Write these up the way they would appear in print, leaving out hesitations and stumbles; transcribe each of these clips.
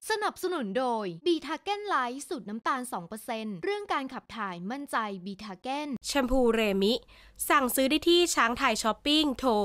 สนับสนุนโดยบีทาเก้นไลท์สูตรน้ำตาล 2% เรื่องการขับถ่ายมั่นใจบีทาเก้นแชมพูเรมิสั่งซื้อได้ที่ช้างไทยช้อปปิ้งโทร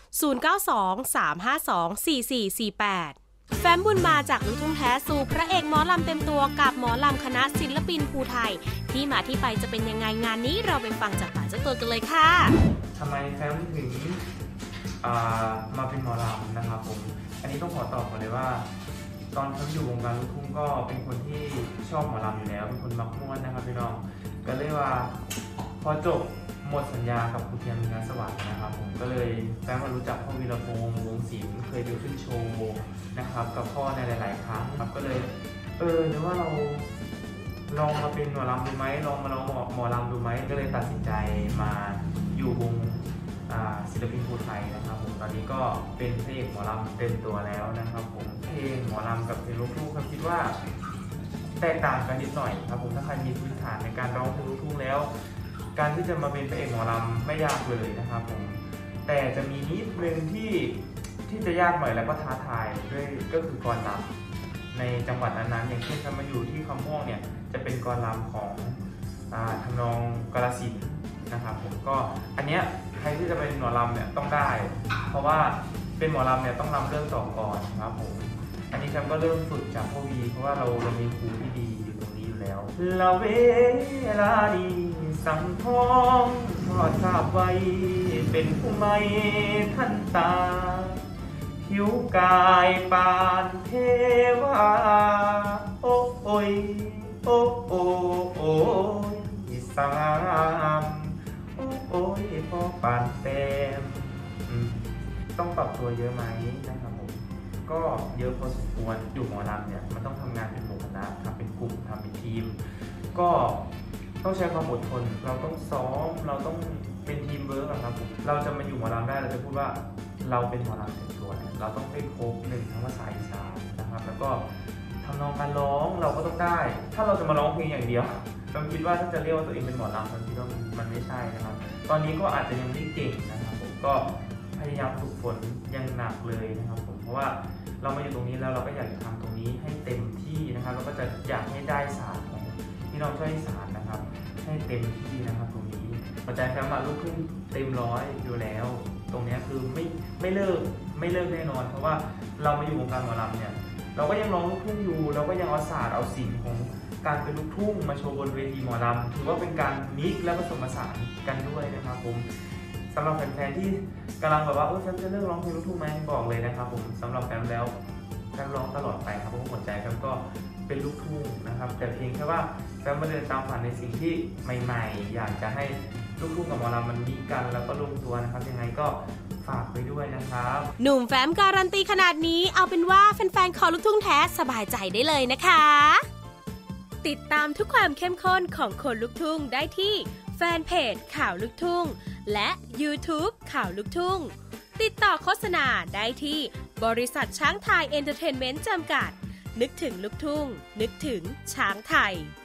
0923524448แฟ้มบุญมาจากลูกทุ่งแท้สู่พระเอกหมอลำเต็มตัวกับหมอลำคณะศิลปินภูไทยที่มาที่ไปจะเป็นยังไงงานนี้เราไปฟังจากปากเจ้าตัวกันเลยค่ะทำไมแฟ้มถึงมาเป็นหมอลำนะครับผมอันนี้ต้องขอตอบก่อนเลยว่าตอนผมอยู่วงการลูกทุ่งก็เป็นคนที่ชอบหมอลำอยู่แล้วเป็นคนมักม่วนนะครับพี่น้องก็เลยว่าพอจบหมดสัญญากับครูเทียมงานสวัสดิ์นะครับผมก็เลยแฟ้มมารู้จักพ่อวีรพงษ์วงศิลป์เคยดูขึ้นโชว์นะครับกับพ่อในหลายๆครั้งครับก็เลยหรือว่าเราลองมาเป็นหมอลำดูไหมลองมาลองหมอลำดูไหมก็เลยตัดสินใจมาอยู่วงศิลปินภูไทยนะครับผมตอนนี้ก็เป็นเพลงหมอลำเต็มตัวแล้วนะครับผมเพลงหมอลำกับเพลงลูกทุ่งผมคิดว่าแตกต่างกันนิดหน่อยครับผมถ้าใครมีพื้นฐานในการร้องเพลงลูกทุ่งแล้วการที่จะมาเป็นพระเอกหมอลำไม่ยากเลยนะครับผมแต่จะมีนิดนึงที่จะยากหน่อยแล้วก็ท้าทายด้วยก็คือกลอนรำในจังหวัดนั้นๆอย่างเช่นถ้ามาอยู่ที่คำม่วงเนี่ยจะเป็นกลอนรำของทำนองกาฬสินธุ์นะครับผมก็อันเนี้ยใครที่จะเป็นหมอลำเนี่ยต้องได้เพราะว่าเป็นหมอลำเนี่ยต้องรำเรื่องต่อก่อนครับผมอันนี้แชมป์ก็เริ่มฝึกจากพ่อวีเพราะว่าเรามีครูที่ดีอยู่ตรงนี้อยู่แล้วละเวลาดีสั่งท้องทอดทราบไว้เป็นผู้ไม่ทันตาผิวกายปานเทวาโอ้โอยโอ้โอ้โอ้ยสามโอ้ยพอปานเต็มต้องปรับตัวเยอะไหมนะครับผมก็เยอะพอสมควรอยู่หมอลำเนี่ยมันต้องทำงานเป็นหมู่คณะทำเป็นกลุ่มทำเป็นทีมก็ต้องใช้ความอดทนเราต้องซ้อมเราต้องเป็นทีมเวิร์กครับผมเราจะมาอยู่หมอลำได้เราจะพูดว่าเราเป็นหมอลำเต็มตัวเนี่ยเราต้องได้ครบหนึ่งทั้งภาษาอีสานนะครับแล้วก็ทำนองการร้องเราก็ต้องได้ถ้าเราจะมาร้องเพลงอย่างเดียวผมคิดว่าถ้าจะเรียกว่าตัวเองเป็นหมอลำผมคิดว่ามันไม่ใช่นะครับตอนนี้ก็อาจจะยังไม่เก่งนะครับผมก็พยายามฝึกฝนยังหนักเลยนะครับผมเพราะว่าเรามาอยู่ตรงนี้แล้วเราก็อยากจะทำตรงนี้ให้เต็มที่นะครับแล้วก็จะอยากให้ได้ศาสตร์ของที่เราช่วยศาสตร์นะครับให้เต็มที่นะครับตรงนี้ปัจจัยแฟมมาลูกทุ่งเต็มร้อยอยู่แล้วตรงนี้คือไม่เลิกแน่นอนเพราะว่าเรามาอยู่วงการหมอลำเนี่ยเราก็ยังร้องลูกทุ่งอยู่เราก็ยังเอาศาสตร์เอาศิลป์ของการเป็นลูกทุ่งมาโชว์บนเวทีหมอลำถือว่าเป็นการมิกและผสมผสานกันด้วยนะครับผมสำหรับแฟนๆที่กำลังแบบว่าฉันจะเลิกร้องเพลงลูกทุ่งไหมบอกเลยนะครับผมสำหรับแฟนแล้วแฟนร้องตลอดไปครับเพราะหัวใจแฟนก็เป็นลูกทุ่งนะครับแต่เพียงแค่ว่าแฟนมาเดินตามฝันในสิ่งที่ใหม่ๆอยากจะให้ลูกทุ่งกับหมอลำมันมิกกันแล้วก็ลงตัวนะครับยังไงก็ฝากไปด้วยนะครับหนุ่มแฟ้มการันตีขนาดนี้เอาเป็นว่าแฟนๆคอลูกทุ่งแท้สบายใจได้เลยนะคะติดตามทุกความเข้มข้นของคนลูกทุ่งได้ที่แฟนเพจข่าวลูกทุ่งและ YouTube ข่าวลูกทุ่งติดต่อโฆษณาได้ที่บริษัทช้างไทยเอนเตอร์เทนเมนต์จำกัดนึกถึงลูกทุ่งนึกถึงช้างไทย